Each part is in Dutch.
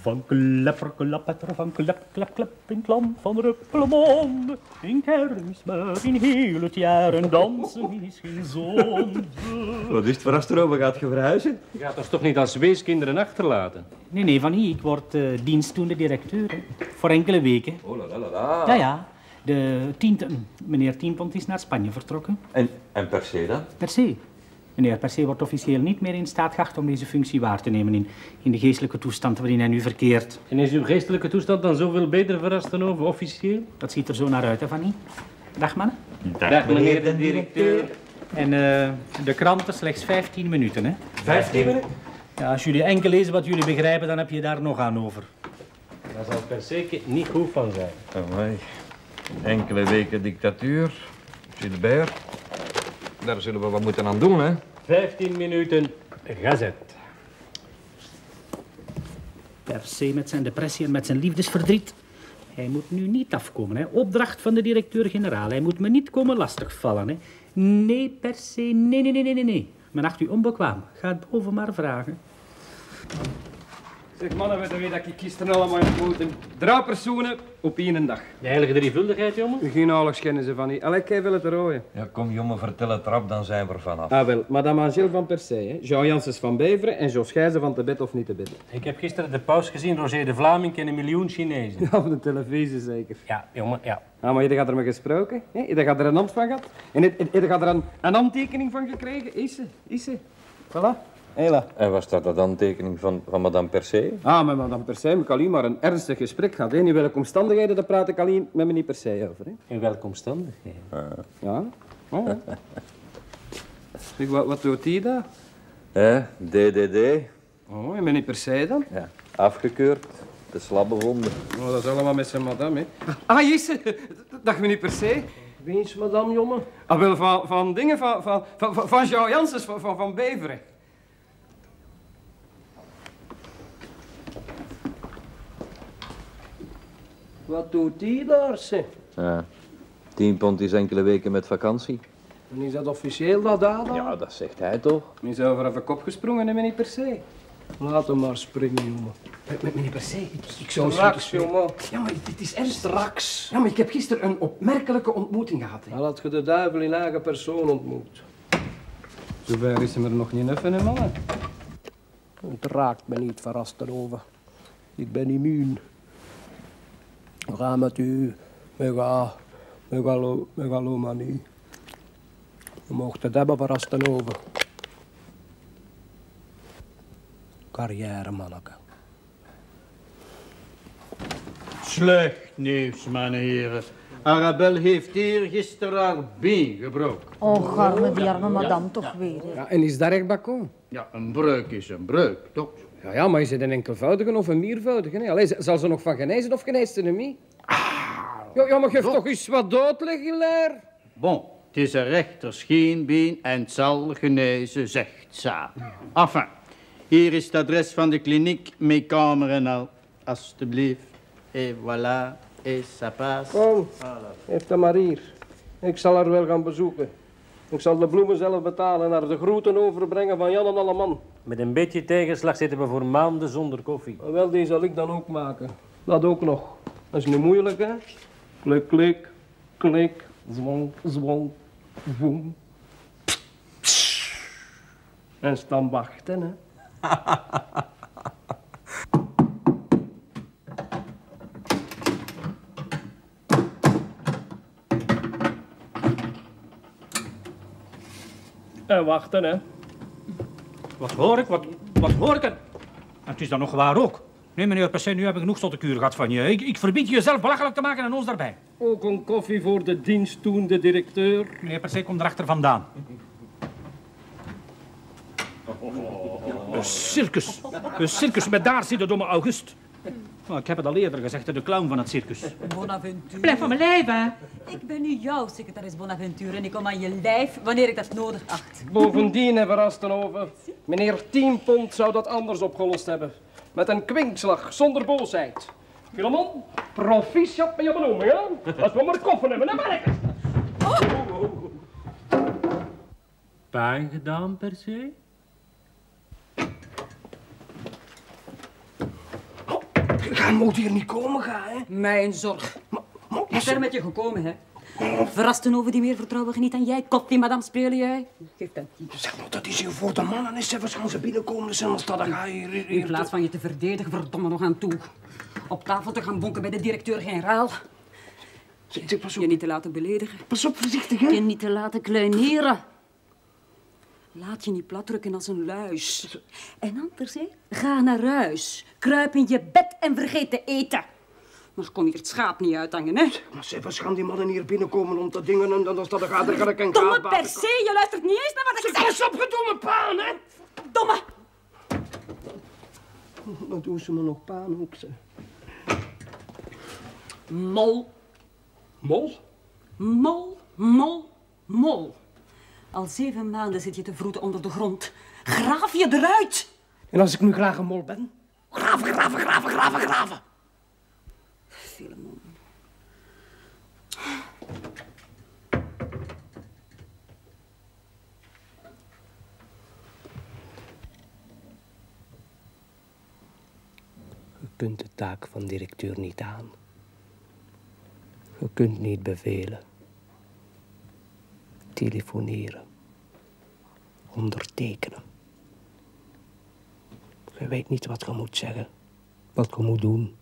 Van klepper, klappetter, van klep, klep, klep, in klam van Ruppelemond. In kermis, maar in heel het jaar een dansen is geen zonde. Wat is het voor Astrobe? Gaat je verhuizen? Je gaat ons toch niet als weeskinderen achterlaten? Nee, Van hier. Ik word dienstdoende directeur. Hè. Voor enkele weken. Oh, la, la, la, la. Ja. Meneer Tienpont is naar Spanje vertrokken. En per se dan? Per se. Meneer Per se wordt officieel niet meer in staat geacht om deze functie waar te nemen in de geestelijke toestand waarin hij nu verkeert. En is uw geestelijke toestand dan zoveel beter verrast dan over officieel? Dat ziet er zo naar uit, hè, Fanny? Dag, mannen. Dag, meneer de directeur. En de kranten slechts 15 minuten, hè? 15 minuten? Ja, als jullie enkel lezen wat jullie begrijpen, dan heb je daar nog aan over. Daar zal per se niet goed van zijn. Amai. Enkele weken dictatuur. Gilbert. Daar zullen we wat moeten aan doen, hè? 15 minuten gazet. Per se met zijn depressie en met zijn liefdesverdriet. Hij moet nu niet afkomen, hè. Opdracht van de directeur-generaal. Hij moet me niet komen lastigvallen, hè. Nee, per se, nee. Men acht u onbekwaam. Ga het boven maar vragen. Zeg mannen, weet je dat ik gisteren allemaal ontmoeten? 3 personen op 1 dag. De heilige drievuldigheid, jongen? Geen oorlogs kennen ze van niet. Allee, kijk wel het rooien. Ja, kom jongen, vertel het rap, dan zijn we er vanaf. Ah wel, madame Angèle van Persay, hè. Jean Janssens van Beveren en Jos Gijzen van Te Bed of Niet Te Bed. Ik heb gisteren de paus gezien, Roger de Vlaming en 1 miljoen Chinezen. Ja, op de televisie zeker. Ja, jongen, ja. Ah, maar je gaat er mee gesproken, hè? Je gaat er een hand van gehad. En je gaat er een handtekening van gekregen. Is ze. Voilà. Hela. En was dat de handtekening van madame per se? Ah, met madame Persay heb ik alleen maar een ernstig gesprek gehad. Hè. In welke omstandigheden, daar praat ik alleen met meneer Persay over. Hè. In welke omstandigheden? Ja. Oh. Zeg, wat doet hij daar? DDD. Oh, en meneer Persay dan? Ja, afgekeurd. De slap bevonden. Oh, dat is allemaal met zijn madame, hè. Ah, is ze. Dag meneer Persay. Wie is madame, jongen? Ah, wel, van dingen, van Jean Janssens, van Beveren. Wat doet die daar, zeg? Ja. 10 pond is enkele weken met vakantie. En is dat officieel dat dan? Ja, dat zegt hij toch? Is over een kop gesprongen, hè, meneer Persay? Laat hem maar springen, jongen. Met meneer Persay, ik zou straks, jongen. Ja, maar het is ernstig. Straks. Ja, maar ik heb gisteren een opmerkelijke ontmoeting gehad. Hè. Had je de duivel in eigen persoon ontmoet? Zover is hem er nog niet even, hè, mannen? Het raakt me niet verrast erover. Ik ben immuun. We gaan met u, megalomanie. Je mocht het hebben verrast over. Carrière, manneke. Slecht nieuws, mijn heren. Arabelle heeft eergisteren haar been gebroken. Och, arme die arme madame toch weer. Hè. Ja, en is dat echt bakon? Ja, een breuk is een breuk, toch? Ja, maar is het een enkelvoudige of een meervoudige? Nee? Allee, zal ze nog van genezen of geneest ze hem niet? Ja, maar geef toch eens wat doodleg, Hilaire. Bon, het is een rechter scheenbeen en het zal genezen, zegt Sa. Enfin, hier is het adres van de kliniek, met kamer en al. Alsjeblieft. Et voilà, et ça passe. Kom, heeft hem maar hier. Ik zal haar wel gaan bezoeken. Ik zal de bloemen zelf betalen en haar de groeten overbrengen van Jan en alle man. Met een beetje tegenslag zitten we voor maanden zonder koffie. Wel, die zal ik dan ook maken. Dat ook nog. Dat is niet moeilijk, hè? Klik, klik, klik, zwonk, zwonk, woem. En staan wachten, hè? En wachten, hè? Wat hoor ik? Wat hoor ik? En het is dan nog waar ook. Nee, meneer Persay, nu heb ik genoeg tot de kuur gehad van je. Ik verbied je jezelf belachelijk te maken en ons daarbij. Ook een koffie voor de dienstdoende directeur. Meneer Persay, kom erachter vandaan. Een circus. Een circus met daar zit de domme August. Oh, ik heb het al eerder gezegd, de clown van het circus. Bonaventure. Blijf van mijn lijf, hè. Ik ben nu jouw secretaris Bonaventure en ik kom aan je lijf wanneer ik dat nodig acht. Bovendien hebben we Rastenhoven. Meneer 10 pond zou dat anders opgelost hebben. Met een kwinkslag, zonder boosheid. Filemon, proficiat met je benoeming, hè? Als we maar koffen hebben, hè, manneke? Pijn gedaan, per se? Je moet hier niet komen gaan, hè. Mijn zorg. Maar, Is er met je gekomen, hè? Verrasten over die meer vertrouwen niet aan jij. Koffie, madame, spelen jij. Geef dat niet. zeg nou, dat is hier voor de mannen. Is zelfs gaan ze binnenkomen. Zelfs dat ga hier... In plaats van je te verdedigen, verdomme nog aan toe. Op tafel te gaan bonken bij de directeur-generaal. Pas op. Je niet te laten beledigen. Pas op, voorzichtig, hè. Je niet te laten kleineren. Laat je niet platdrukken als een luis. En anders, hè? Ga naar huis. Kruip in je bed en vergeet te eten. Maar kon hier het schaap niet uithangen, hè? Maar zelfs gaan die mannen hier binnenkomen om te dingen en dan staat er gaat er een Domme per se, je luistert niet eens naar wat ik zeg. Pas op, gedomme paan, hè. Domme. Dan doen ze me nog paan ook, ze. Mol. Mol? Mol, mol, mol. Al 7 maanden zit je te vroeten onder de grond. Graaf je eruit. En als ik nu graag een mol ben? Graven. Filemon. Je kunt de taak van directeur niet aan. Je kunt niet bevelen. Telefoneren. Ondertekenen. Je weet niet wat je moet zeggen. Wat je moet doen.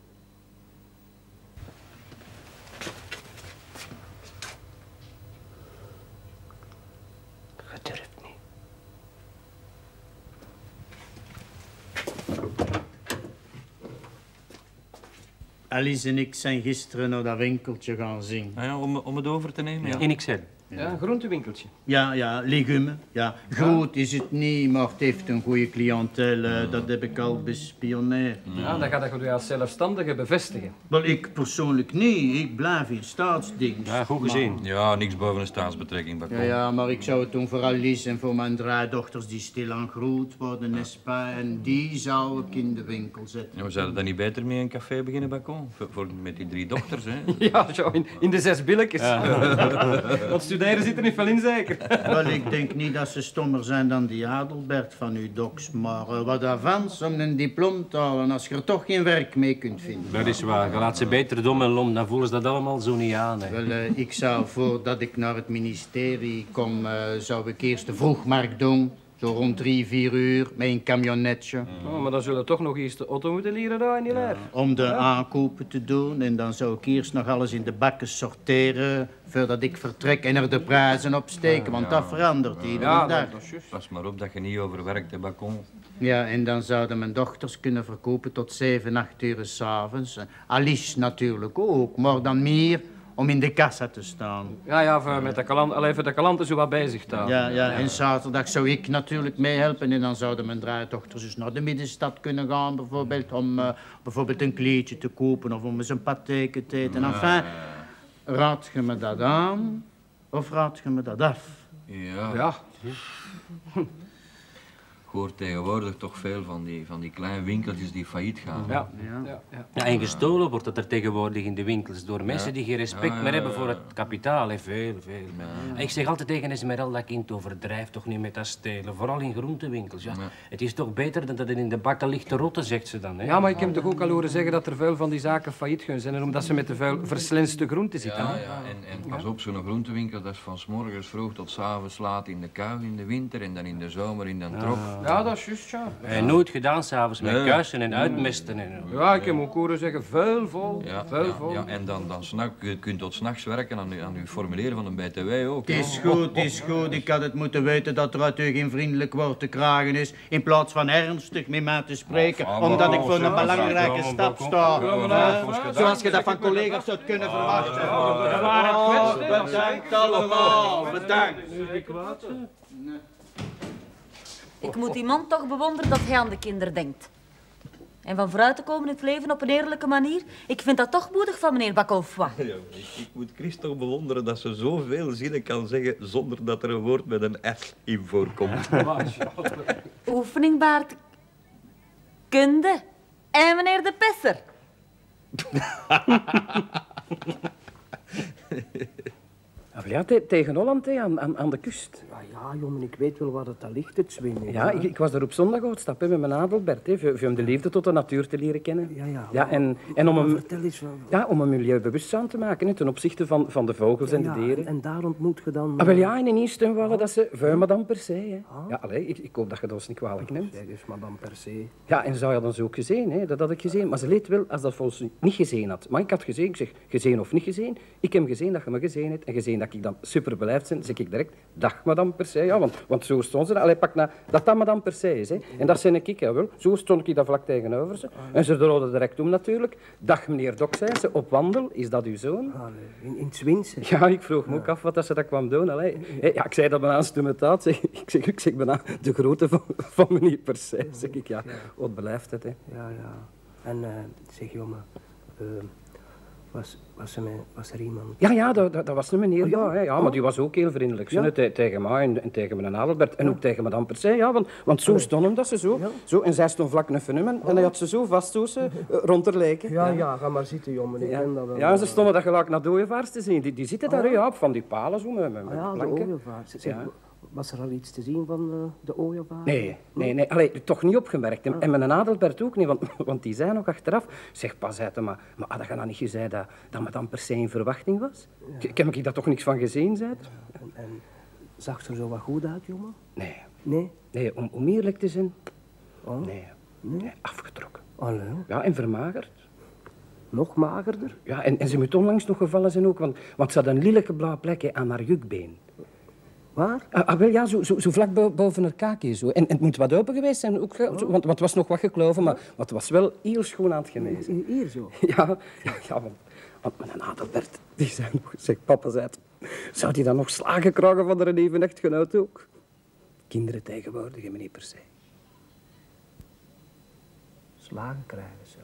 Je durft niet. Alice en ik zijn gisteren naar dat winkeltje gaan zien. Ah ja, om het over te nemen, ja. In Excel. Ja, een groentewinkeltje. Ja, legumen. Ja, groot is het niet, maar het heeft een goede cliëntele. Dat heb ik al bespioneerd. Ja, dan gaat je als zelfstandige bevestigen. Wel, ik persoonlijk niet. Ik blijf in staatsdienst. Ja, goed gezien. Ja, niks boven een staatsbetrekking, Bacon. Ja, maar ik zou het doen voor Alice en voor mijn 3 dochters die stilaan groot worden, nespa. En die zou ik in de winkel zetten. Ja, we zouden dan niet beter mee een café beginnen, Bacon? Met die 3 dochters, hè? Ja, zo in de 6 billetjes. Want studeren zit er niet veel in, zeker. Wel, ik denk niet dat ze stommer zijn dan die Adelbert van uw doks. Maar wat avans om een diploma te halen als je er toch geen werk mee kunt vinden. Dat is waar. Je laat ze beter dom en lom, dan voelen ze dat allemaal zo niet aan. Hè. Wel, ik zou voordat ik naar het ministerie kom, zou ik eerst de vroegmarkt doen. Zo rond 3-4 uur met een camionetje. Oh, maar dan zullen we toch nog eens de auto moeten leren daar in die lijf. Om de aankopen te doen. En dan zou ik eerst nog alles in de bakken sorteren voordat ik vertrek en er de prijzen op steken. Want dat verandert iedere dag. Dat is juist. Pas maar op dat je niet overwerkt, hè, Bacon. Ja, en dan zouden mijn dochters kunnen verkopen tot 7, 8 uur 's avonds. Alice natuurlijk ook, maar dan meer om in de kassa te staan. Ja, met de kalanten zo wat bezig te houden. Ja, en zaterdag zou ik natuurlijk meehelpen en dan zouden mijn 3 dochters dus naar de middenstad kunnen gaan bijvoorbeeld om bijvoorbeeld een kleedje te kopen of om eens een patéke te eten. Enfin, raad je me dat aan of raad je me dat af? Ja. Ja. Ik hoor tegenwoordig toch veel van die kleine winkeltjes die failliet gaan. Ja. Ja, en gestolen wordt het er tegenwoordig in de winkels door mensen die geen respect meer hebben voor het kapitaal. Hè. Veel. En ik zeg altijd tegen Esmeralda, kind, overdrijf toch niet met dat stelen. Vooral in groentewinkels. Ja. Het is toch beter dan dat het in de bakken ligt te rotten, zegt ze dan. Hè. Ja, maar ik heb toch ook al horen zeggen dat er veel van die zaken failliet gaan zijn. En omdat ze met te veel verslenste groenten zitten. Ja, hè. ja. En pas op, zo'n groentewinkel, dat is van 's morgens vroeg tot 's avonds laat in de kou in de winter en dan in de zomer in de trok. Ja, dat is juist, ja. En nooit gedaan s'avonds met kuisen en uitmesten. En... Ja, ik heb ook horen zeggen, veel vol. Ja, en dan je kunt tot 's nachts werken aan uw formuleren van een BTW ook. Het is goed. Ik had het moeten weten dat er uit u geen vriendelijk woord te kragen is. In plaats van ernstig met mij te spreken. Omdat ik voor een belangrijke stap sta. Zoals je dat van collega's zou kunnen verwachten. Bedankt allemaal. Bedankt. Ik moet die man toch bewonderen dat hij aan de kinderen denkt. En van vooruit te komen in het leven op een eerlijke manier. Ik vind dat toch moedig van meneer Bakofois. Ja, ik moet Christo bewonderen dat ze zoveel zinnen kan zeggen zonder dat er een woord met een S in voorkomt. Oefening baart kunde. En meneer de Pesser. Ja, tegen Holland, aan de kust. Ja, jongen, ik weet wel waar het al ligt, het zwemmen. Ja, ik was er op zondag uitstappen met mijn Adelbert, hè, voor hem de liefde tot de natuur te leren kennen. Ja. En om hem, vertel eens van... ja, om een milieubewustzijn te maken, hè, ten opzichte van de vogels en de dieren. En daar ontmoet je dan... Ah, wel ja, in eerste wou dat ze vuil madame per se. Hè. Ja, allee, ik hoop dat je dat ons niet kwalijk neemt. Zeg eens, madame per se. Ja, en zou je dan zo ook gezien, hè? Dat had ik gezien. Maar ze leed wel als dat volgens niet gezien had. Maar ik had gezien, ik zeg, gezien of niet gezien. Ik heb gezien dat je me gezien hebt en gezien dat ik dan super beleefd ben, zeg ik direct, dag madame per se. Ja, want zo stond ze dat. Allee, pak nou, dat madame per se is, hè. En dat zei ik, ja wel. Zo stond ik dat vlak tegenover ze. En ze rolde direct om natuurlijk. Dag meneer Dok, zei ze, op wandel, is dat uw zoon? In het Zwinsen? Ja, ik vroeg me ook af wat dat ze dat kwam doen. Allee. Ja, ik zei dat bijna stumetaat. Ik zeg bijna de grootte van meneer per se, zeg ik, ja. Wat beleefd het, hè. Ja. En zeg, jongen, was er iemand? Ja, dat was een meneer, ja. ja, maar die was ook heel vriendelijk. Ja. Tegen mij en tegen mijn Adelbert en ook tegen madame per se, ja, want zo stond hem dat ze zo. Zo, en zij stond vlak neffen hem en hij had ze zo vast zo rond haar leken. Ja, ga maar zitten, jongen. Ik ken dat wel. Ja, en ze stonden dat gelijk naar de ooievaars te zien. Die zitten daar, ja, op van die palen zo met Ja, de planken. ooievaars. Zeg, was er al iets te zien van de ooievaars? Nee. Allee, toch niet opgemerkt. En mijn Adelbert ook niet, want die zei nog achteraf, zeg pas uit, maar had je nou niet gezegd dat madame per se in verwachting was? Ja. Ik heb ik daar toch niks van gezien, zei het? En zag ze er zo wat goed uit, jongen? Nee, om eerlijk te zijn, nee, afgetrokken. Allee. Ja, en vermagerd. Nog magerder? Ja, en ze moet onlangs nog gevallen zijn ook, want ze had een lelijke blauwe plek aan haar jukbeen. Waar? Wel ja, zo vlak boven haar kaakje zo. En het moet wat open geweest zijn, ook, want het was nog wat gekloven, maar het was wel heel schoon aan het genezen. Hier zo? Ja, want mijn Adelbert, die zei nog, zeg papa, zei het, zou die dan nog slagen krijgen van haar even echtgenoot ook? Kinderen tegenwoordig, meneer per se. Slagen krijgen ze.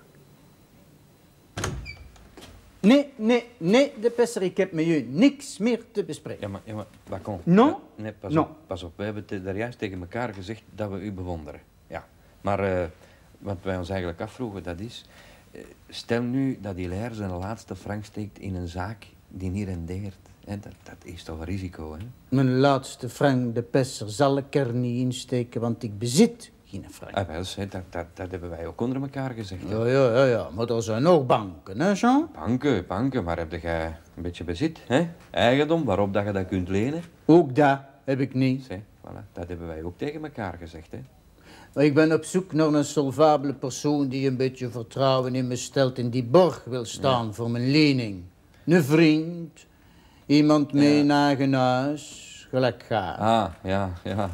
Nee, de Pesser, ik heb met u niks meer te bespreken. Ja, maar Bacon. Non? Nee, Non. pas op. We hebben daar juist tegen elkaar gezegd dat we u bewonderen. Ja. Maar wat wij ons eigenlijk afvroegen, dat is... stel nu dat Hilaire zijn laatste frank steekt in een zaak die niet rendeert. Hè? Dat is toch een risico, hè? Mijn laatste frank, de Pesser, zal ik er niet insteken, want ik bezit geen frank. Ah, wel, dat hebben wij ook onder elkaar gezegd. Hè? Ja, maar er zijn ook banken, hè, Jean? Banken, maar heb jij een beetje bezit, hè? Eigendom waarop dat je dat kunt lenen? Ook dat heb ik niet. Zeg, voilà, dat hebben wij ook tegen elkaar gezegd, hè? Maar ik ben op zoek naar een solvabele persoon die een beetje vertrouwen in me stelt en die borg wil staan voor mijn lening. Een vriend, iemand mee naar eigen huis, gelijk gaat. Ah, ja.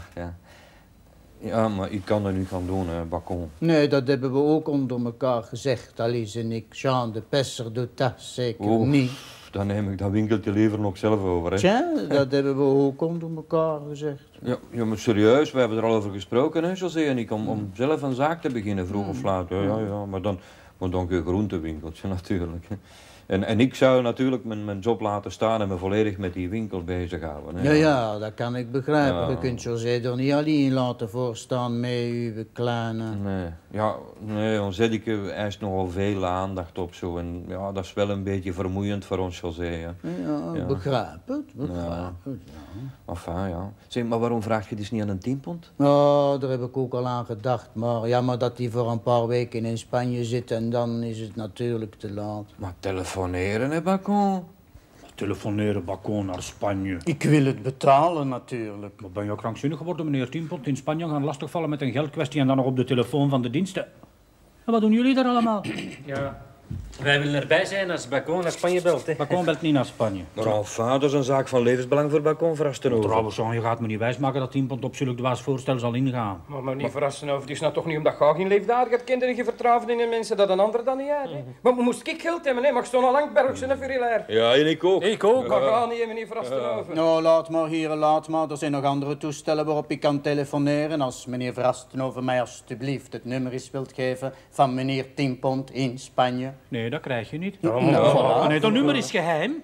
Ja, maar ik kan dat niet gaan doen, Bacon. Nee, dat hebben we ook onder elkaar gezegd, Alice en ik. Jean de Pesser doet dat zeker niet. Dan neem ik dat winkeltje liever nog zelf over, hè. Tja, dat hebben we ook onder elkaar gezegd. Ja, maar serieus, we hebben er al over gesproken, hè, José en ik, om zelf een zaak te beginnen, vroeg of laat. Ja, maar dan een groentewinkeltje natuurlijk. En ik zou natuurlijk mijn job laten staan en me volledig met die winkel bezighouden. Hè. Ja, dat kan ik begrijpen. Ja. Je kunt José er niet alleen laten voorstaan met uw kleine... Nee, ons Eddike eist nogal veel aandacht op zo. En ja, dat is wel een beetje vermoeiend voor ons, José. Hè. Ja, begrijp het. Enfin, ja. Zeg, maar waarom vraag je dus niet aan een 10 pond? Oh, daar heb ik ook al aan gedacht. Maar jammer dat hij voor een paar weken in Spanje zit en dan is het natuurlijk te laat. Maar telefoneren, hè, Bacon? Telefoneren, Bacon, naar Spanje. Ik wil het betalen natuurlijk. Maar ben je krankzinnig geworden, meneer 10 pond in Spanje gaan lastigvallen met een geldkwestie en dan nog op de telefoon van de diensten? En wat doen jullie daar allemaal? Ja, wij willen erbij zijn als Bacon naar Spanje belt, hè. Bacon belt niet naar Spanje. Maar enfin, dat is een zaak van levensbelang voor Bacon, verrasten over. Trouwens, Jean, je gaat me niet wijsmaken dat 10 pond op zulk dwaas voorstel zal ingaan. Maar niet verrassen over. Het is nou toch niet omdat je geen leefdadig hebt kinderen je vertrouwen in mensen dat een ander dan niet uit. Maar moest ik geld hebben, hè? Maar ik stond al lang bergse en voor Hilaire. Ja, en ik ook. Ik ook. Maar ga niet even niet verrassen over. Nou, laat maar. Er zijn nog andere toestellen waarop ik kan telefoneren. Als meneer Verrastenhoven mij alstublieft het nummer eens wilt geven van meneer 10 pond in Spanje. Nee, dat krijg je niet. Voilà. Nee, dat nummer is geheim.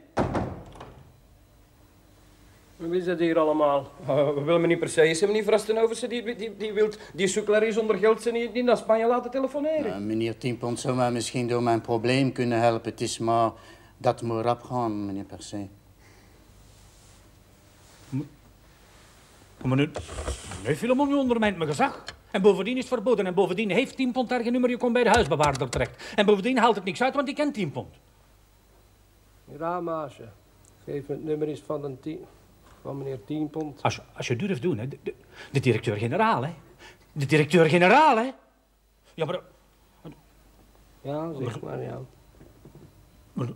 Wie is dat hier allemaal? We willen me niet per se, is hem niet verrassen over ze. Die sukkelaar is zonder geld ze niet naar Spanje laten telefoneren. Meneer 10 pond zou mij misschien door mijn probleem kunnen helpen. Het is maar dat moet rap gaan, meneer per se. Maar nu, Filemon, je ondermijnt mijn gezag. En bovendien is het verboden. En bovendien heeft 10 pond daar geen nummer, je komt bij de huisbewaarder terecht. En bovendien haalt het niks uit, want die kent 10 pond. Ja, maasje. Geef me het nummer eens van meneer 10 pond. Als je durft doen, hè. De directeur-generaal, hè. De directeur-generaal, hè. Ja, maar... Ja, zeg maar, ja. Maar...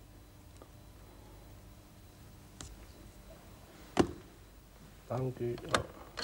Dank u. Ja.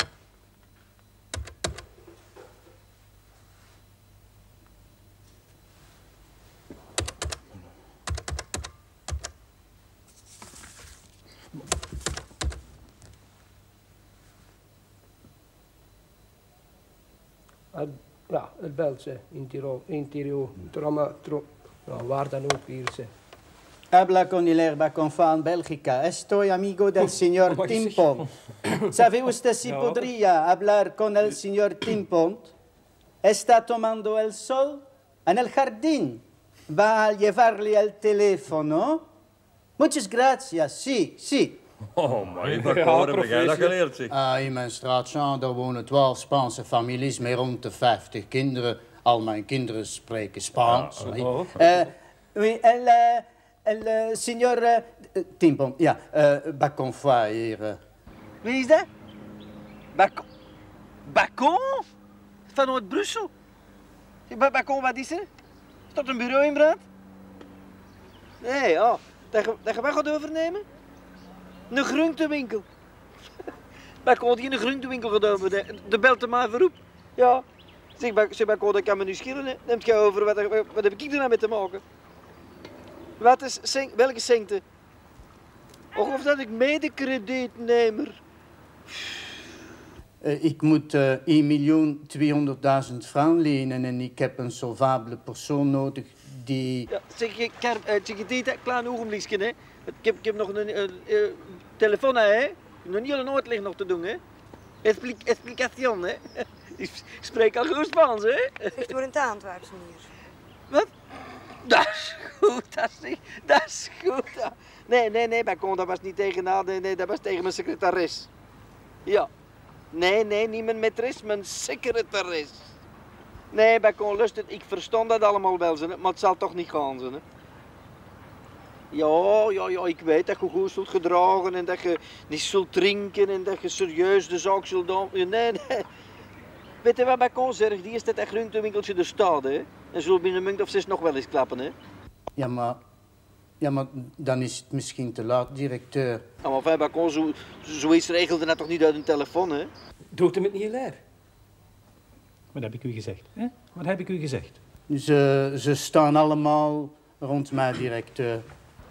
Ja, het belt ze. Interieur, trauma, nou, waar dan ook hier ze. Habla con el herba con fan Bélgica. Estoy amigo del señor Timpont. ¿Sabe usted si podría hablar con el señor Timpont? Está tomando el sol en el jardín. Va a llevarle el teléfono. Muchas gracias. Sí, sí. Oh, maar Bacon, heb jij dat geleerd, zeg? In mijn straat Jean, daar wonen 12 Spaanse families met rond de 50 kinderen. Al mijn kinderen spreken Spaans. Oui, el señor Timpont, ja, Baconfoy hier. Wie is dat? Bacon? Vanuit Brussel? Bacon, wat is er? Staat een bureau in brand? Nee, ja. Dat je wat gaat overnemen? Een groentewinkel. Bacon die een groentewinkel gaat overnemen. De belt er maar voor op. Ja. Zeg Bacon, dat kan me nu schillen. Neemt je over, wat heb ik er nou mee te maken? Wat is, welke centen? Of dat ik medekredietnemer. Ik moet 1.200.000 francs lenen en ik heb een solvabele persoon nodig die... Ja, zeg dit, klein ogenblikje, hè. Ik heb nog een telefoon, hè. Nog niet een uitleg nog te doen, hè. Explication, hè. Ik spreek al goed Spaans, hè. Zegt voor een Antwerps, meneer. Wat? Dat is goed, dat is goed. Nee, Bacon, dat was niet tegen nee, dat was tegen mijn secretaris. Ja. Nee, niet mijn maîtresse, mijn secretaris. Nee, Bacon, lust het, ik verstond dat allemaal wel, maar het zal toch niet gaan, hè. Ja, ik weet dat je goed zult gedragen en dat je niet zult drinken en dat je serieus de zaak zult doen. Nee. Weet je wat, Bacon, zeg, die is dat groentewinkeltje er staat, hè. En zullen binnen een minuut of 6 nog wel eens klappen, hè. Ja, maar dan is het misschien te laat, directeur. Ja, maar Bacon, zoiets regelde dat toch niet uit een telefoon, hè? Doet hem het niet leer? Wat heb ik u gezegd, hè? Wat heb ik u gezegd? Ze staan allemaal rond mij, directeur.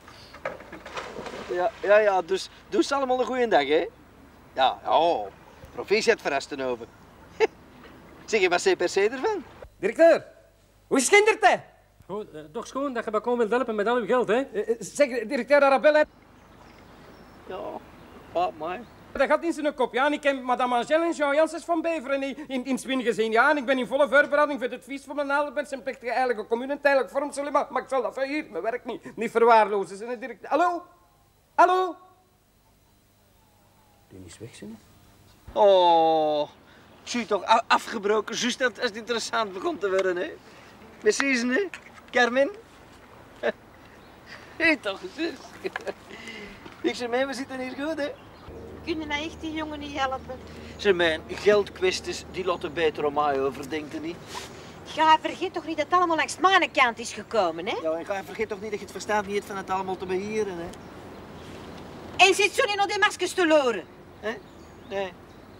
Ja, dus doe ze allemaal een goeie dag, hè? Ja, proficiat verrasten over. Zeg je, wat zei per se ervan? Directeur, hoe schindert hij? Goed, toch schoon dat je Bacon wilt helpen met al uw geld, hè? Zeg, directeur Arabelle. Ja, wat maar. Dat gaat in zijn kop, ja. En ik ken madame Angèle en Jean Janssens van Beveren in Swin gezien, ja. En ik ben in volle voorbereiding voor het feest van mijn ouder met zijn plechtige heilige commune en tijdelijk vorm, maar ik zal dat van hier, mijn werk niet verwaarlozen. Zijn directeur. Hallo? Die is weg, zijn. Oh, zie toch, afgebroken, juist als het interessant begon te worden, hè. Precies, hè, Carmen? Hé, toch, zus. Ik zeg, we zitten hier goed, hè. Kunnen mij echt die jongen niet helpen? Zeg, mijn geldkwesties, die laten beter om mij over, denkt u niet? Ja, vergeet toch niet dat het allemaal langs mijn kant is gekomen, hè? Ja, en vergeet toch niet dat je het verstaat niet van het allemaal te beheeren, hè. En zit zo niet nog die maskers te loren? Hè? Nee.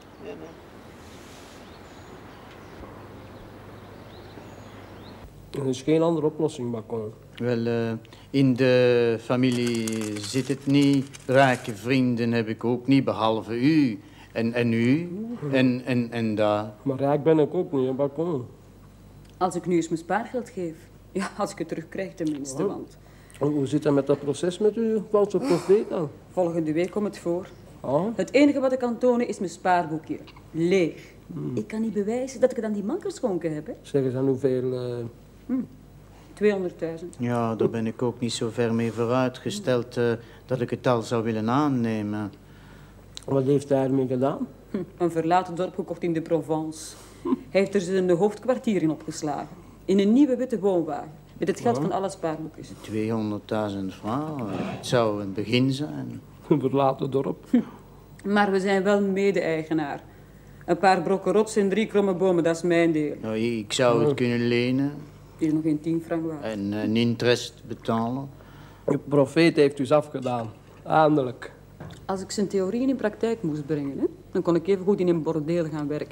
Er is geen andere oplossing, Bacon. Wel, in de familie zit het niet. Rijke vrienden heb ik ook niet, behalve u. En u. En daar. Maar rijk ben ik ook niet, hè, Bacon. Als ik nu eens mijn spaargeld geef. Ja, als ik het terugkrijg tenminste, want... Hoe zit het met dat proces met uw valse profeet dan? Volgende week komt het voor. Ah? Het enige wat ik kan tonen is mijn spaarboekje. Leeg. Ik kan niet bewijzen dat ik het aan die man geschonken heb, hè. Zeg eens aan hoeveel... 200.000. Ja, daar ben ik ook niet zo ver mee vooruitgesteld dat ik het al zou willen aannemen. Wat heeft hij ermee gedaan? Een verlaten dorp gekocht in de Provence. Hij heeft er zijn hoofdkwartier in opgeslagen. In een nieuwe witte woonwagen. Met het geld van alle spaarboekjes. 200.000 francs, het zou een begin zijn. Een verlaten dorp. Maar we zijn wel mede-eigenaar. Een paar brokken rots en 3 kromme bomen, dat is mijn deel. Nou, ik zou het kunnen lenen. Die is nog geen 10 frank waard. En een interest betalen. De profeet heeft dus afgedaan. Eindelijk. Als ik zijn theorieën in praktijk moest brengen, hè, dan kon ik even goed in een bordeel gaan werken.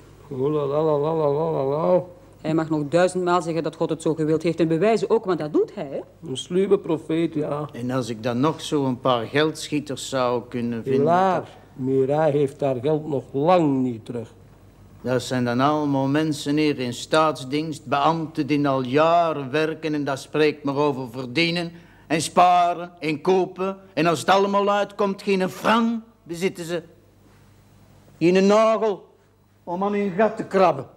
Hij mag nog 1000 maal zeggen dat God het zo gewild heeft en bewijzen ook, want dat doet hij. Hè? Een sluwe profeet, ja. En als ik dan nog zo een paar geldschieters zou kunnen vinden... Pilar, Mirai heeft haar geld nog lang niet terug. Dat zijn dan allemaal mensen hier in staatsdienst, beambten die al jaren werken en dat spreekt maar over verdienen en sparen en kopen. En als het allemaal uitkomt, geen frank bezitten ze. Geen nagel om aan hun gat te krabben.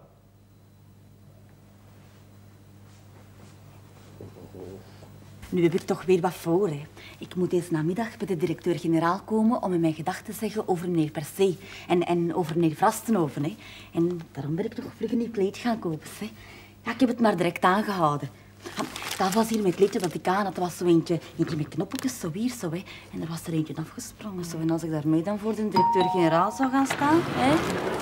Nu heb ik toch weer wat voor, hè. Ik moet deze namiddag bij de directeur-generaal komen om hem mijn gedachten te zeggen over meneer Percé en over meneer Vrastenhoven, hè. En daarom ben ik toch vlug een nieuw kleed gaan kopen, hè. Ja, ik heb het maar direct aangehouden. Dat was hier mijn kleedje dat ik aan had. Dat was zo eentje met knoppeltjes, zo hier, zo, hè. En er was er eentje afgesprongen, zo. En als ik daarmee dan voor de directeur-generaal zou gaan staan, hè.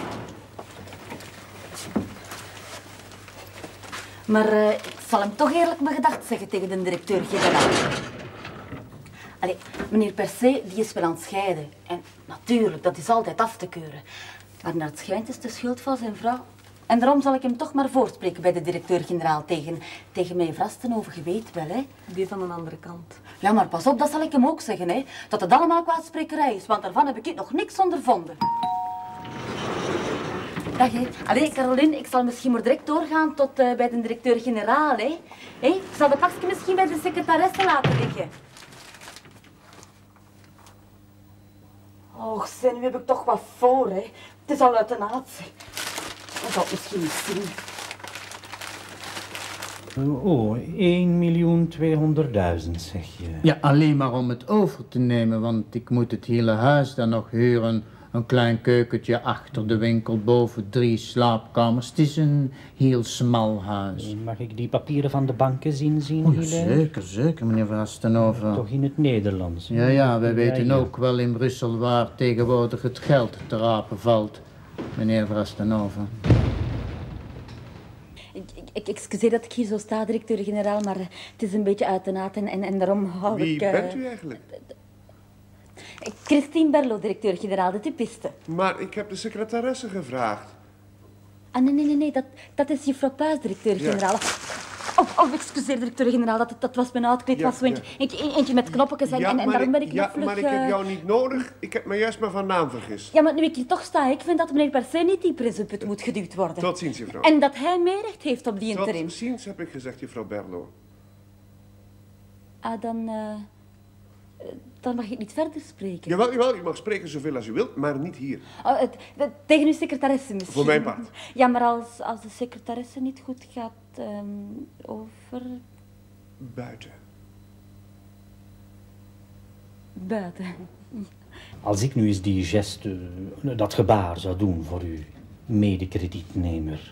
Maar ik zal hem toch eerlijk mijn gedachten zeggen tegen de directeur-generaal. Allee, meneer Percé, die is wel aan het scheiden. En natuurlijk, dat is altijd af te keuren. Maar naar het schijnt is de schuld van zijn vrouw. En daarom zal ik hem toch maar voorspreken bij de directeur-generaal tegen meneer Vrastenhoven. Je weet wel, hè. Die van een andere kant. Ja, maar pas op, dat zal ik hem ook zeggen, hè. Dat het allemaal kwaadsprekerij is, want daarvan heb ik nog niks ondervonden. Dag, hè. Allee, Caroline, ik zal misschien maar direct doorgaan tot bij de directeur-generaal, hè. Ik zal de pakje misschien bij de secretaresse laten liggen. Och, nu heb ik toch wat voor, hè. Het is al uit de naad, zeg. Dat zal het misschien niet zien. Oh, 1.200.000, zeg je. Ja, alleen maar om het over te nemen, want ik moet het hele huis dan nog huren. Een klein keukentje achter de winkel, boven 3 slaapkamers. Het is een heel smal huis. Mag ik die papieren van de banken zien, Oh, zeker, meneer Vrastenhoven. Toch in het Nederlands? Ja, wij weten ook wel in Brussel waar tegenwoordig het geld te rapen valt, meneer Vrastenhoven. Ik excuseer dat ik hier zo sta, directeur-generaal, maar het is een beetje uit de naad en daarom hou ik... Wie bent u eigenlijk? Christine Berlo, directeur-generaal, de typiste. Maar ik heb de secretaresse gevraagd. Ah, nee, dat is juffrouw Puis, directeur-generaal. Ja. Excuseer, directeur-generaal, dat was mijn uitkleed. Was zo eentje met knoppetjes en daarom ben ik nog vlug... maar ik heb jou niet nodig. Ik heb me juist maar van naam vergist. Ja, maar nu ik hier toch sta, ik vind dat meneer Percé niet dieper in zijn put moet geduwd worden. Tot ziens, juffrouw. En dat hij meer recht heeft op die interim. Tot ziens, heb ik gezegd, juffrouw Berlo. Ah, dan mag ik niet verder spreken. Jawel, u mag spreken zoveel als u wilt, maar niet hier. Tegen uw secretaresse misschien. Voor mijn part. Ja, maar als de secretaresse niet goed gaat over... Buiten. Buiten. Als ik nu eens die geste, dat gebaar zou doen voor uw medekredietnemer.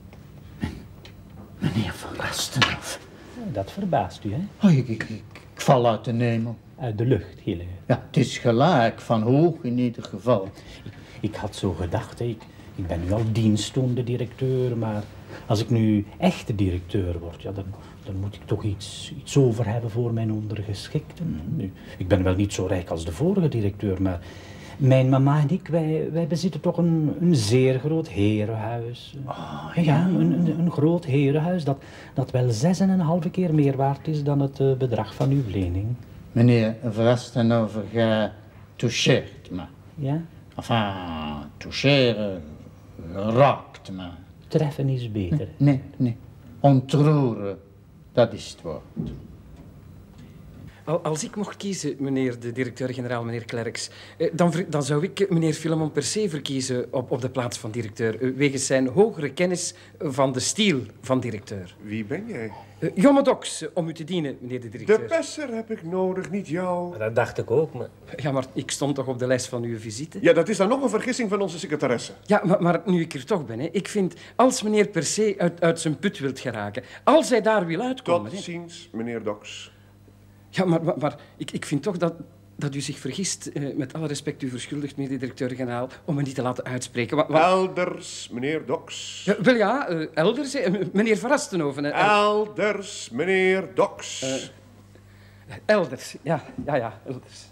Meneer Van Rastenhoven. Dat verbaast u, hè? Oh, ik val uit de hemel. Uit de lucht, heel even. Ja, het is gelijk, van hoog in ieder geval. Ik had zo gedacht, hè. Ik ben nu al dienstdoende directeur, maar als ik nu echte directeur word, ja, dan moet ik toch iets over hebben voor mijn ondergeschikten. Nu, ik ben wel niet zo rijk als de vorige directeur, maar mijn mama en ik, wij bezitten toch een zeer groot herenhuis. Oh, ja, een groot herenhuis dat wel 6,5 keer meer waard is dan het bedrag van uw lening. Meneer Vrastenhoven, gij toucheert me. Ja? Enfin, toucheren raakt me. Treffen is beter. Nee. Ontroeren, dat is het woord. Als ik mocht kiezen, meneer de directeur-generaal, meneer Klerks, dan zou ik meneer Filemon Percé verkiezen op de plaats van directeur, wegens zijn hogere kennis van de stijl van directeur. Wie ben jij? Jomme Doks, om u te dienen, meneer de directeur. De Pesser heb ik nodig, niet jou. Dat dacht ik ook, maar... Ja, maar ik stond toch op de lijst van uw visite? Ja, dat is dan nog een vergissing van onze secretaresse. Ja, maar nu ik er toch ben, hè, ik vind, als meneer Percé uit zijn put wilt geraken, als hij daar wil uitkomen... Tot ziens, meneer Doks. Ja, maar ik vind toch dat u zich vergist, met alle respect u verschuldigt, meneer de directeur-generaal, om me niet te laten uitspreken. Elders, meneer Doks. Ja, wel ja, elders, meneer Verrastenhoven. Elders, meneer Doks. Elders, ja, elders.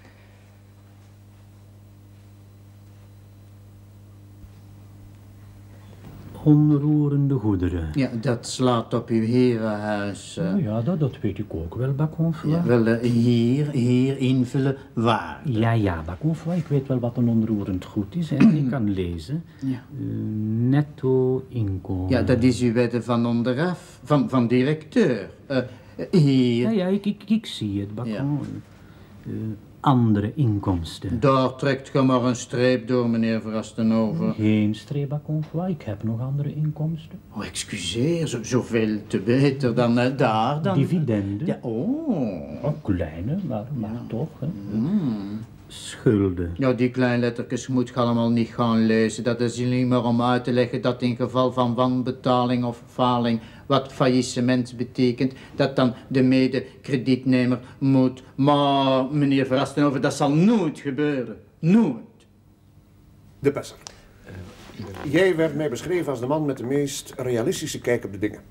Onroerende goederen. Ja, dat slaat op uw herenhuis. Ja, dat weet ik ook wel, Baconfoy. Ja, wel, hier invullen waar. Ja, Baconfoy, ik weet wel wat een onroerend goed is. Hè. Ik kan lezen. Ja. Netto inkomen. Ja, dat is uw wetten van onderaf, van directeur. Hier. Ja, ik zie het, Bacon. Andere inkomsten. Daar trekt je maar een streep door, meneer Verrastenhoven. Geen streep, Baconfoy. Ik heb nog andere inkomsten. Oh, excuseer, zoveel te beter dan daar dan. Dividenden. Ja, oh. Kleine, maar toch. Hè. Schulden. Ja, die kleinlettertjes moet je allemaal niet gaan lezen. Dat is niet meer om uit te leggen dat in geval van wanbetaling of faling, wat faillissement betekent, dat dan de medekredietnemer moet. Maar, meneer Verrastenhoven, dat zal nooit gebeuren. Nooit. De Pesser. Jij werd mij beschreven als de man met de meest realistische kijk op de dingen.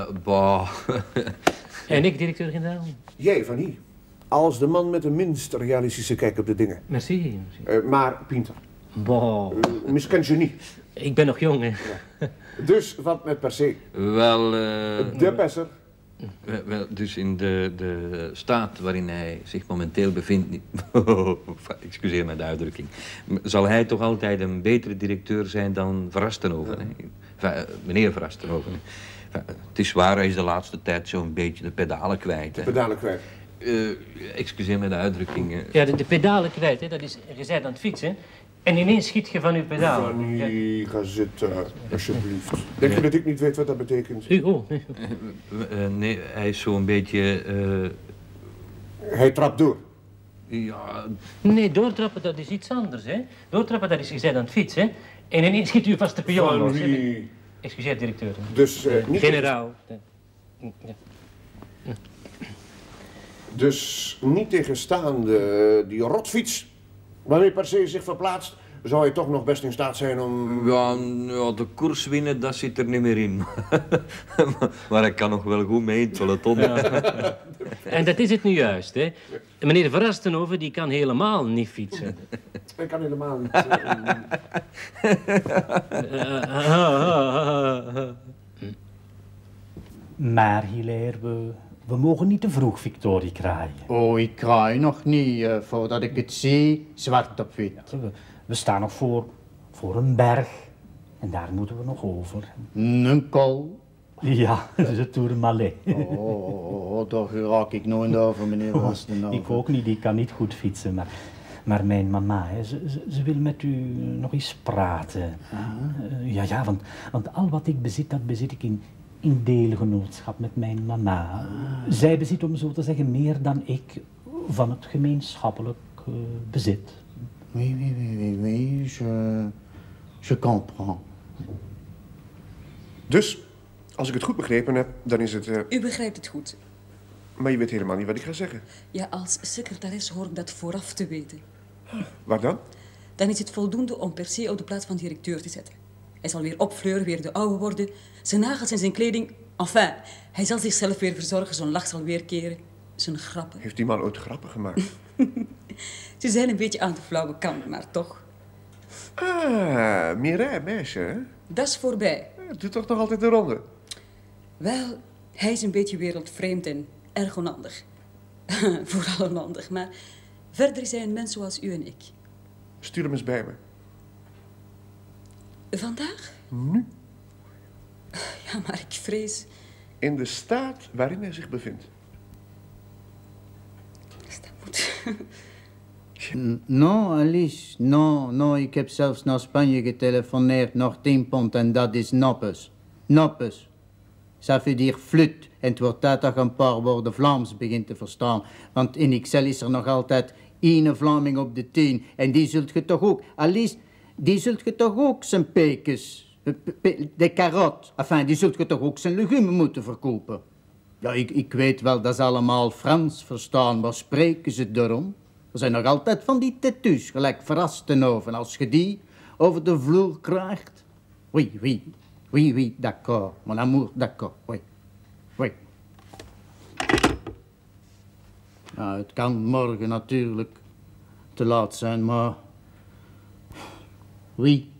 En ik, directeur-generaal? Jij, Van hier. Als de man met de minst realistische kijk op de dingen. Merci. Maar, Pinter. Miskend je niet. Ik ben nog jong, hè. Ja. Dus, wat met Percé? Wel, de Pesser. Wel, dus in de staat waarin hij zich momenteel bevindt, excuseer mij de uitdrukking, zal hij toch altijd een betere directeur zijn dan Verrastenhoven, hè? Enfin, meneer Verrastenhoven. Enfin, het is waar, hij is de laatste tijd zo'n beetje de pedalen kwijt. Hè? De pedalen kwijt. Excuseer mij de uitdrukking. Ja, de pedalen kwijt, hè? Dat is, je bent aan het fietsen, en ineens schiet je van uw pedalen. Fanny, ga zitten, alsjeblieft. Denk je dat ik niet weet wat dat betekent? Nee, hij is zo'n beetje... Hij trapt door. Ja... Nee, doortrappen, dat is iets anders, hè. Doortrappen, dat is, je bent aan het fietsen, en ineens schiet u vast de pion los. Excuseer, directeur. Dus, niet... Generaal. Ja. Dus niet tegenstaande die rotfiets waarmee Percé zich verplaatst, zou je toch nog best in staat zijn om... Ja, de koers winnen, dat zit er niet meer in. Maar ik kan nog wel goed mee in het peloton. Ja. En dat is het nu juist, hè. Meneer Verrastenhoven, die kan helemaal niet fietsen. Hij kan helemaal niet. Maar, Hilaire, we mogen niet te vroeg victorie kraaien. Oh, ik kraai nog niet, voordat ik het zie, zwart op wit. We staan nog voor een berg. En daar moeten we nog over. Een kol? Ja, de Tourmalet. Daar raak ik nooit over, meneer Verrastenhoven. Ik ook niet, ik kan niet goed fietsen, maar mijn mama, hè, ze wil met u nog eens praten. Ja, want al wat ik bezit, dat bezit ik in deelgenootschap met mijn mama. Zij bezit, om zo te zeggen, meer dan ik van het gemeenschappelijk bezit. Oui, je comprends. Dus, als ik het goed begrepen heb, dan is het... U begrijpt het goed. Maar je weet helemaal niet wat ik ga zeggen. Ja, als secretaris hoor ik dat vooraf te weten. Waar dan? Dan is het voldoende om Percé op de plaats van directeur te zetten. Hij zal weer opfleuren, weer de oude worden. Zijn nagels en zijn kleding... Enfin, hij zal zichzelf weer verzorgen, zijn lach zal weerkeren. Zijn grappen. Heeft die man ooit grappen gemaakt? Ze zijn een beetje aan de flauwe kant, maar toch. Mireille, meisje, hè? Dat is voorbij. Het doet toch nog altijd de ronde? Wel, hij is een beetje wereldvreemd en erg onhandig. Vooral onhandig, maar verder is hij een mens zoals u en ik. Stuur hem eens bij me. Vandaag? Nu? Ja, maar ik vrees... In de staat waarin hij zich bevindt. Dat moet. Non, Alice, non, ik heb zelfs naar Spanje getelefoneerd, nog 10 pond en dat is noppes. Noppes. Ça veut dire flut. En het wordt tijd dat je een paar woorden Vlaams begint te verstaan. Want in Excel is er nog altijd 1 Vlaming op de 10. En die zult je toch ook, Alice, die zult je toch ook zijn pekes, de carottes, enfin, die zult je toch ook zijn legumen moeten verkopen. Ja, ik weet wel dat ze allemaal Frans verstaan, maar spreken ze daarom? Er zijn nog altijd van die tattoos, gelijk Verrastenhoven. Als je die over de vloer krijgt. Oui, d'accord. Mon amour, d'accord. Oui. Nou, het kan morgen natuurlijk te laat zijn, maar... Oui.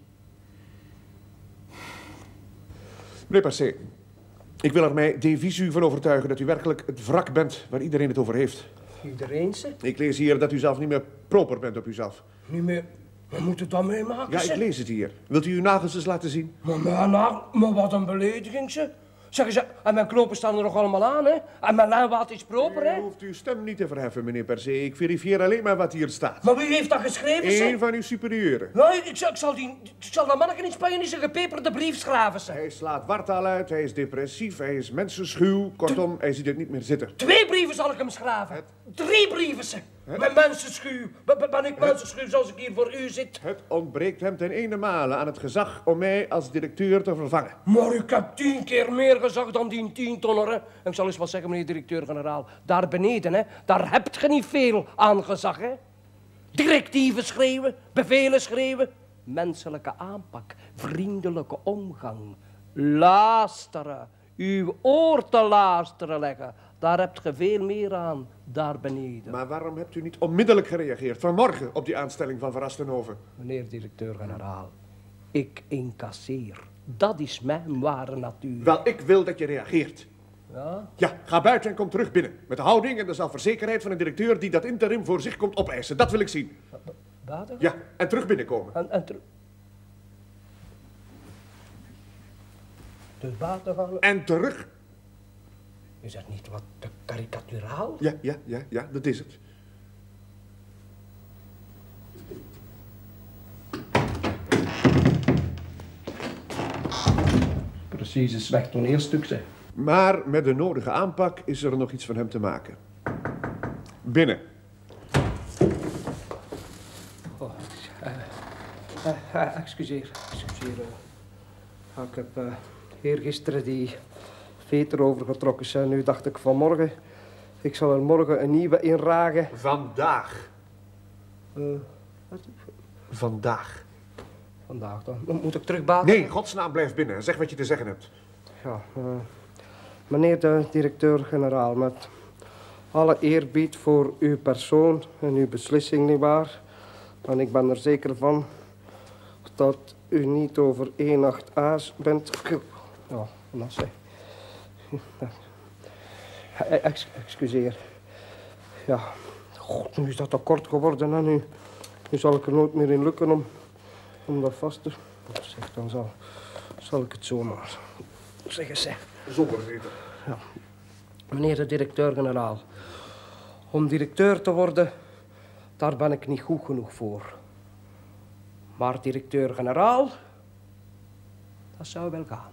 Meneer Percé, ik wil er mij de visu van overtuigen dat u werkelijk het wrak bent waar iedereen het over heeft. Iedereen ze? Ik lees hier dat u zelf niet meer proper bent op uzelf. Niet meer? We moeten het dan meemaken, Ja, ik lees het hier. Wilt u uw nagels eens laten zien? Maar wat een belediging, ze. Zeggen ze, en mijn knopen staan er nog allemaal aan, hè? En mijn lijnwaad is proper, hè? U hoeft uw stem niet te verheffen, meneer Percé. Ik verifieer alleen maar wat hier staat. Maar wie heeft dat geschreven, ze? Eén van uw superieuren. Nee, ik zal dat manneken in Spanje niet zijn gepeperde brief schrijven, ze. Hij slaat wartaal uit, hij is depressief, hij is mensenschuw. Kortom, hij ziet het niet meer zitten. 2 brieven zal ik hem schrijven. 3 brieven, ze. Met mensenschuw. Ben ik mensenschuw zoals ik hier voor u zit? Het ontbreekt hem ten ene male aan het gezag om mij als directeur te vervangen. Maar ik heb 10 keer meer gezag dan die 10-tonner, hè. En ik zal eens wat zeggen, meneer directeur-generaal. Daar beneden, hè, daar hebt je niet veel aan gezag, hè. Directieven schreeuwen, bevelen schreeuwen. Menselijke aanpak, vriendelijke omgang. Luisteren, uw oor te luisteren leggen. Daar hebt je veel meer aan, daar beneden. Maar waarom hebt u niet onmiddellijk gereageerd, vanmorgen, op die aanstelling van Verrastenhoven? Meneer directeur-generaal, ik incasseer. Dat is mijn ware natuur. Wel, ik wil dat je reageert. Ja? Ja, ga buiten en kom terug binnen. Met de houding en de zelfverzekerheid van een directeur die dat interim voor zich komt opeisen. Dat wil ik zien. Buiten? Ja, en terug binnenkomen. En terug. Dus buiten gaan. En terug. Is dat niet wat te karikaturaal? Ja, dat is het. Precies een slecht toneelstuk, zeg. Maar met de nodige aanpak is er nog iets van hem te maken. Binnen. Oh, excuseer. Ik heb eergisteren die veter overgetrokken zijn. Nu dacht ik vanmorgen, ik zal er morgen een nieuwe inragen. Vandaag. Wat? Vandaag. Vandaag dan. Moet ik terug baten? Nee, godsnaam, blijf binnen en zeg wat je te zeggen hebt. Ja, meneer de directeur-generaal, met alle eerbied voor uw persoon en uw beslissing, nietwaar? En ik ben er zeker van dat u niet over 1 nacht aas bent. Ja, dat zeg. Excuseer. Ja, god, nu is dat te kort geworden en nu zal ik er nooit meer in lukken om dat vast te... Zeg, dan zal ik het zomaar zeggen, zeg. Zonder weten. Ja. Meneer de directeur-generaal, om directeur te worden, daar ben ik niet goed genoeg voor. Maar directeur-generaal, dat zou wel gaan.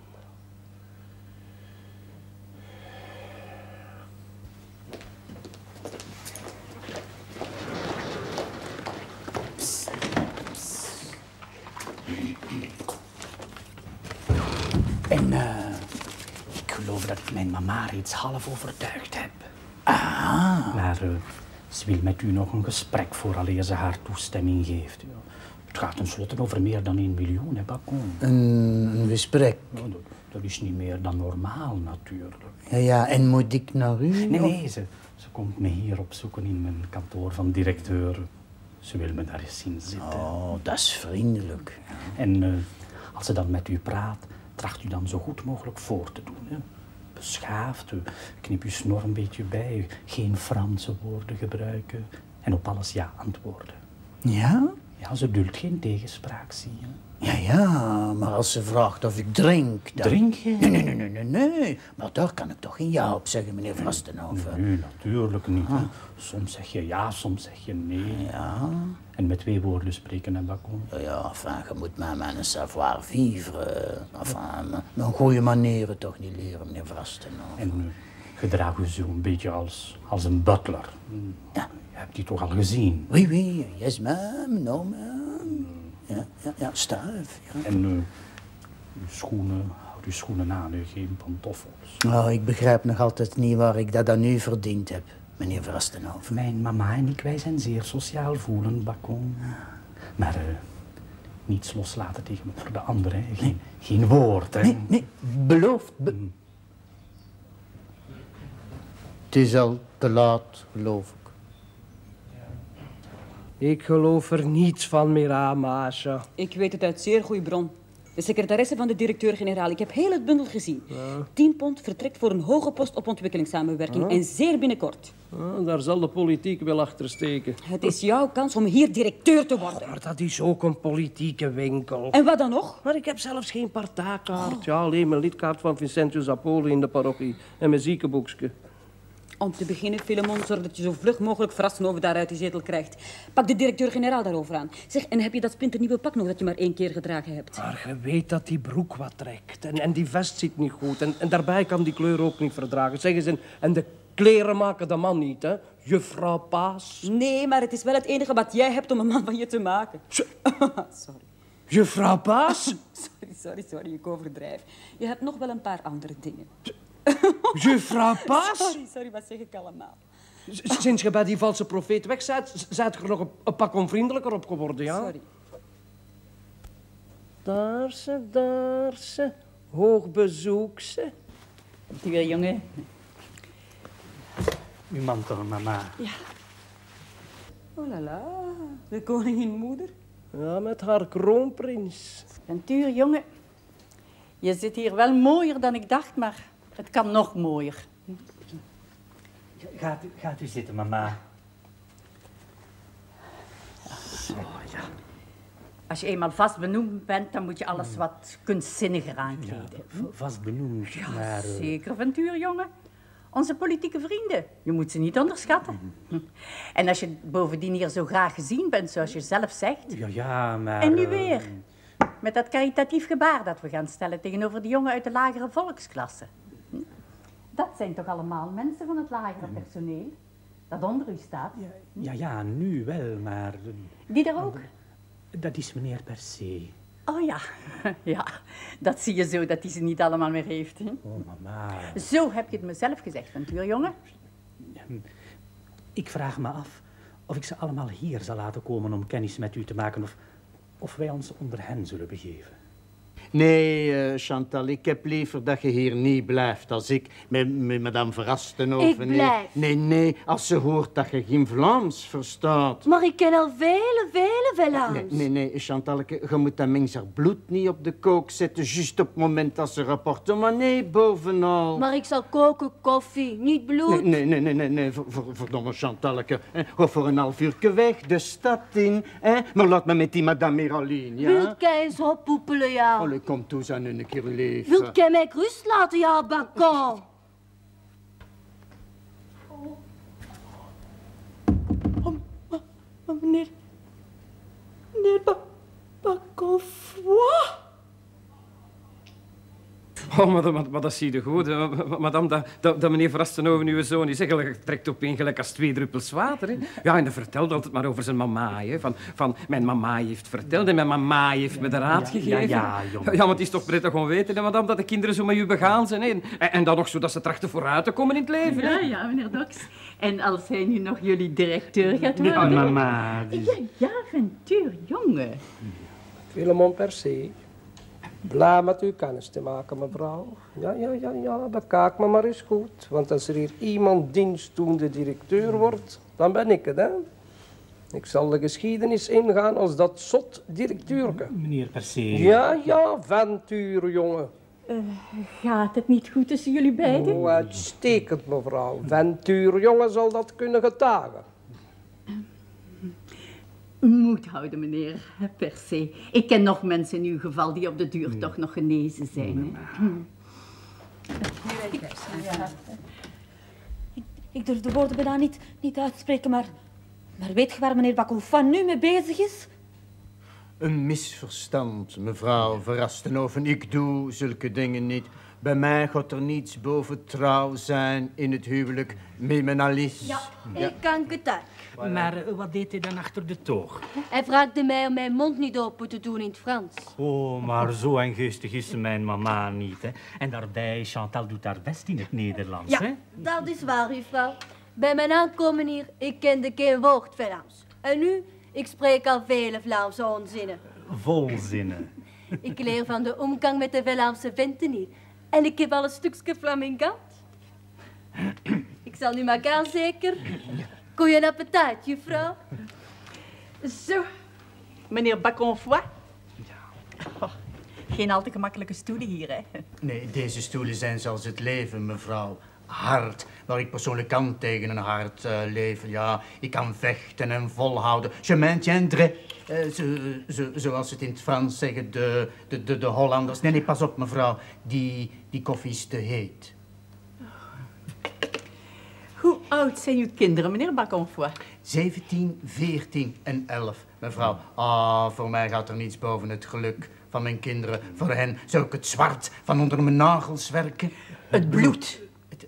En ik geloof dat ik mijn mama reeds half overtuigd heb. Maar ze wil met u nog een gesprek vooraleer ze haar toestemming geeft. Ja. Het gaat tenslotte over meer dan 1 miljoen, hè, Bacon? Een gesprek? Ja, dat is niet meer dan normaal, natuurlijk. Ja, en moet ik naar u? Nee, ze komt me hier opzoeken in mijn kantoor van directeur. Ze wil me daar eens zien zitten. Oh, dat is vriendelijk. En als ze dan met u praat, tracht u dan zo goed mogelijk voor te doen. Hè? Beschaafd, knip uw snor een beetje bij, geen Franse woorden gebruiken en op alles ja antwoorden. Ja? Ja, ze duldt geen tegenspraak, zie je. Ja, maar als ze vraagt of ik drink, dan... Drink je? Nee. Maar daar kan ik toch geen ja op zeggen, meneer Vastenhoven. Nee, natuurlijk niet. Soms zeg je ja, soms zeg je nee. Ja. En met 2 woorden spreken, hè, Bacon? Ja, enfin, je moet mij mijn savoir-vivre, enfin, mijn goede manieren toch niet leren, meneer Vastenhoven. En gedraag je zo een beetje als een butler. Ja. Je hebt die toch al gezien? Oui, yes, ma'am, no, ma'am. Ja, stuif. Ja. En houd je schoenen aan, geen pantoffels. Oh, ik begrijp nog altijd niet waar ik dat aan u verdiend heb, meneer Vastenhoven. Mijn mama en ik, wij zijn zeer sociaal voelend, Bacon. Maar niets loslaten tegenover de anderen, hè. Geen woord, hè. Nee, beloofd. Het is al te laat, geloof ik. Ik geloof er niets van meer aan, Maasje. Ik weet het uit zeer goede bron. De secretaresse van de directeur-generaal. Ik heb heel het bundel gezien. 10 pond vertrekt voor een hoge post op ontwikkelingssamenwerking. En zeer binnenkort. Daar zal de politiek wel achter steken. Het is jouw kans om hier directeur te worden. Maar dat is ook een politieke winkel. En wat dan nog? Maar ik heb zelfs geen partijkaart. Ja, alleen mijn lidkaart van Vincentius Apollo in de parochie. En mijn ziekenboekje. Om te beginnen, Filemon, zorg dat je zo vlug mogelijk Vrastenoven daaruit de zetel krijgt. Pak de directeur-generaal daarover aan. Zeg, en heb je dat splinternieuwe pak nog dat je maar 1 keer gedragen hebt? Maar je weet dat die broek wat trekt. En die vest zit niet goed. En daarbij kan die kleur ook niet verdragen. Zeg eens, en de kleren maken de man niet, hè? Juffrouw Paas. Nee, maar het is wel het enige wat jij hebt om een man van je te maken. Sorry. Juffrouw Paas? Sorry, ik overdrijf. Je hebt nog wel een paar andere dingen. Juffrouw Paas? Sorry, wat zeg ik allemaal? Sinds je bij die valse profeet weg bent, zijt je nog een pak onvriendelijker op geworden, ja? Sorry. Daar ze. Hoog bezoek ze. Komt u weer, jongen? Uw mantel, mama. Ja. Oh la la, de koninginmoeder. Ja, met haar kroonprins. Ventuur, jongen. Je zit hier wel mooier dan ik dacht, maar het kan nog mooier. Gaat u zitten, mama. Ja. Als je eenmaal vast benoemd bent, dan moet je alles wat kunstzinniger aankleden. Ja, vast benoemd, ja, maar... Zeker, Ventuur, jongen. Onze politieke vrienden. Je moet ze niet onderschatten. En als je bovendien hier zo graag gezien bent, zoals je zelf zegt. Ja, maar... En nu weer. Met dat caritatief gebaar dat we gaan stellen tegenover de jongen uit de lagere volksklasse. Dat zijn toch allemaal mensen van het lagere personeel dat onder u staat? Ja, nu wel, maar... Die er ook? Dat is meneer Per se. Oh ja, ja, dat zie je zo dat hij ze niet allemaal meer heeft. Hè? Oh, mama. Zo heb je het mezelf gezegd, Ventuur, jongen. Ik vraag me af of ik ze allemaal hier zal laten komen om kennis met u te maken of wij ons onder hen zullen begeven. Nee, Chantal, ik heb liever dat je hier niet blijft als ik met madame Verrastenhoven. Ik blijf. Nee, als ze hoort dat je geen Vlaams verstaat. Maar ik ken al vele Vlaams. Nee, Chantalke, je moet dat mens haar bloed niet op de kook zetten, juist op het moment dat ze rapporten, maar nee, bovenal. Maar ik zal koken koffie, niet bloed. Nee, verdomme Chantalke. Ga voor een half uurtje weg, de stad in. Maar laat me met die madame hier alleen, ja? Wilt jij eens oppoepelen, ja? Allee, kom toe, aan een keer leven. Wilt jij mij rust laten, ja, Bacon? Meneer Bacon, wat? Oh, maar dat zie je goed. Madame, dat meneer Verrastenhoven, uw zoon, is eigenlijk trekt opeen gelijk als 2 druppels water. Hè. Ja, en hij vertelt altijd maar over zijn mama. Hè. Van mijn mama heeft verteld en mijn mama heeft me de raad gegeven. Ja, jongen. Ja, maar het is toch prettig om weten, hè, madame, dat de kinderen zo met u begaan zijn. Hè. En dan nog zo dat ze trachten vooruit te komen in het leven. Hè. Ja, meneer Doks. En als hij nu nog jullie directeur gaat worden? Ja, mama. Ja, Ventuur, jongen. Filemon Per se. Blij met u kennis te maken, mevrouw. Ja, bekijk me maar eens goed. Want als er hier iemand dienstdoende directeur wordt, dan ben ik het, hè. Ik zal de geschiedenis ingaan als dat zot directeurke. Meneer Per se. Ja, Ventuur, jongen. Gaat het niet goed tussen jullie beiden? Oh, uitstekend, mevrouw. Ventuur, jongen, zal dat kunnen getuigen. Moed houden, meneer, per se. Ik ken nog mensen in uw geval die op de duur toch nog genezen zijn. Hè? Ik durf de woorden bijna niet uitspreken, maar weet je waar meneer Baconfan nu mee bezig is? Een misverstand, mevrouw Verrastenhoven. Ik doe zulke dingen niet. Bij mij gaat er niets boven trouw zijn in het huwelijk met mijn Alice. Ja, ik kan het uit. Maar wat deed hij dan achter de toog? Hij vraagde mij om mijn mond niet open te doen in het Frans. Oh, maar zo aangeestig is mijn mama niet, hè. En daarbij, Chantal doet haar best in het Nederlands, hè. Ja, dat is waar, juffrouw. Bij mijn aankomen hier, ik kende geen woord Vlaams. En nu, ik spreek al vele Vlaamse onzinnen. Volzinnen. Ik leer van de omgang met de Vlaamse venten hier. En ik heb al een stukje flamingant. Ik zal nu maar gaan, zeker. Goeie appetit, juffrouw. Zo, meneer Baconfoy. Oh, geen al te gemakkelijke stoelen hier, hè? Nee, deze stoelen zijn zoals het leven, mevrouw. Hard, waar ik persoonlijk kan tegen een hard leven. Ja, ik kan vechten en volhouden. Je maintiendrai, zoals ze het in het Frans zeggen, de Hollanders. Nee, pas op, mevrouw. Die koffie is te heet. Hoe oud zijn uw kinderen, meneer Baconfoy? 17, 14 en 11, mevrouw. Voor mij gaat er niets boven het geluk van mijn kinderen. Voor hen zou ik het zwart van onder mijn nagels werken. Het bloed.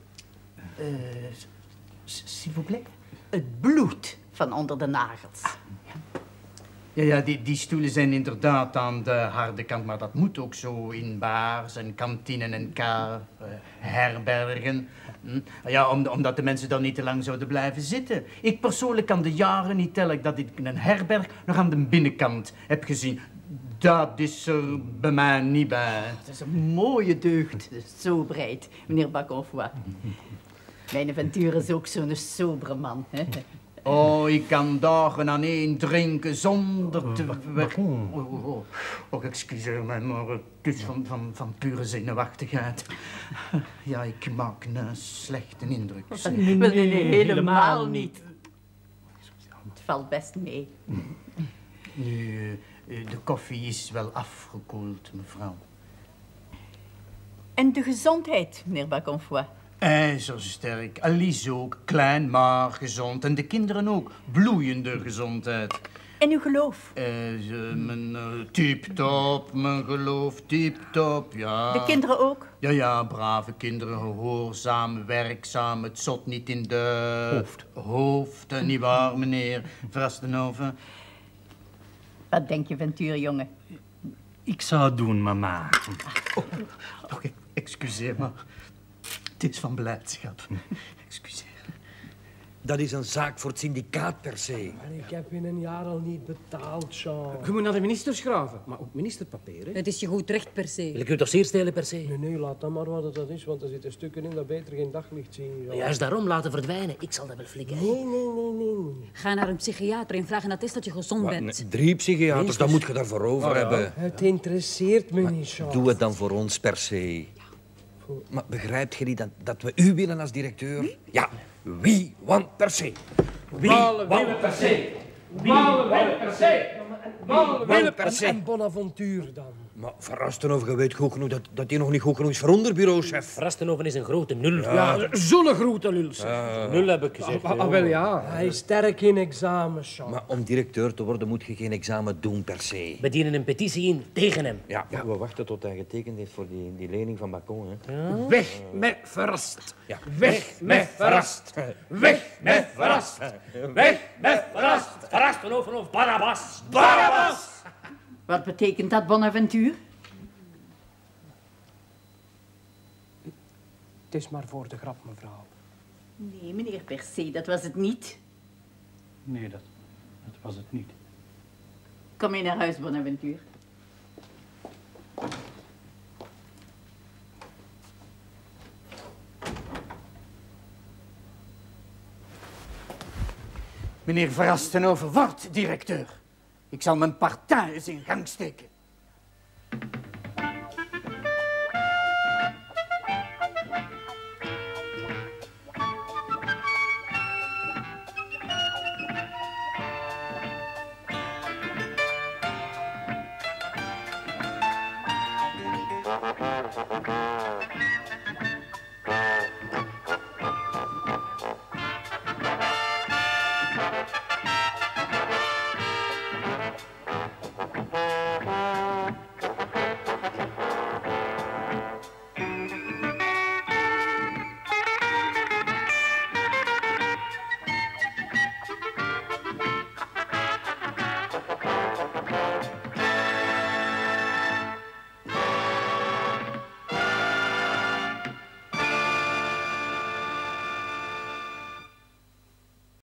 S'il vous plaît? Het bloed van onder de nagels. Ja, die stoelen zijn inderdaad aan de harde kant, maar dat moet ook zo in bars en kantinen en herbergen. Ja, omdat de mensen dan niet te lang zouden blijven zitten. Ik persoonlijk kan de jaren niet tellen dat ik in een herberg nog aan de binnenkant heb gezien. Dat is er bij mij niet bij. Het is een mooie deugd, zo breed, meneer Baconfoy. Mijn Venture is ook zo'n sobere man, hè? Oh, ik kan dagen aan één drinken zonder te werken. Oh, excuseer mij, maar het is van pure zenuwachtigheid. Ja, ik maak een slechte indruk. Nee, helemaal niet. Het valt best mee. Nu, de koffie is wel afgekoeld, mevrouw. En de gezondheid, meneer Baconfoy? IJzersterk. Alice ook. Klein, maar gezond. En de kinderen ook. Bloeiende gezondheid. En uw geloof? Mijn tip-top, mijn geloof, tip-top, ja. De kinderen ook? Ja, brave kinderen, gehoorzaam, werkzaam, het zot niet in de... Hoofd, niet waar, meneer Verrastenhoven? Wat denk je, Venture, jongen? Ik zou het doen, mama. Excuseer, maar het is van blijdschap. Excuseer. Dat is een zaak voor het syndicaat per se. Ik heb in een jaar al niet betaald, Jean. Je moet naar de minister schraven, maar op ministerpapier, hè? Het is je goed recht per se. Wil ik u toch zeer stelen per se? Nee, laat dan maar wat dat is, want er zitten stukken in dat beter geen daglicht zien. Jean. Juist daarom laten verdwijnen. Ik zal dat wel flikken. Nee. Ga naar een psychiater en vraag een attest dat je gezond bent. 3 psychiaters, dat moet je daarvoor over hebben. Het interesseert me niet, Jean. Doe het dan voor ons per se. Maar begrijpt je niet dat we u willen als directeur? Ja, wie want per se. Wie want per se. Wie want per se. Wie per se. En Bonaventure dan. Maar Verrastenhoven, je weet goed genoeg dat hij nog niet goed genoeg is voor onderbureauchef. Verrastenhoven is een grote nul. Ja, zo'n grote lul. Nul heb ik gezegd. Wel ja, hij is sterk in examens, Jean. Maar om directeur te worden moet je geen examen doen per se. We dienen een petitie in tegen hem. Ja, we wachten tot hij getekend heeft voor die lening van Bacon. Hè. Ja. Weg met verrast. Ja. Weg met verrast. Weg met verrast. Weg met verrast. Verrastenhoven of Barabbas. Barabbas! Wat betekent dat, Bonaventure? Het is maar voor de grap, mevrouw. Nee, meneer per se, dat was het niet. Nee, dat was het niet. Kom mee naar huis, Bonaventure. Meneer Verrastenhoven wordt directeur. Ik zal mijn partij eens in gang steken.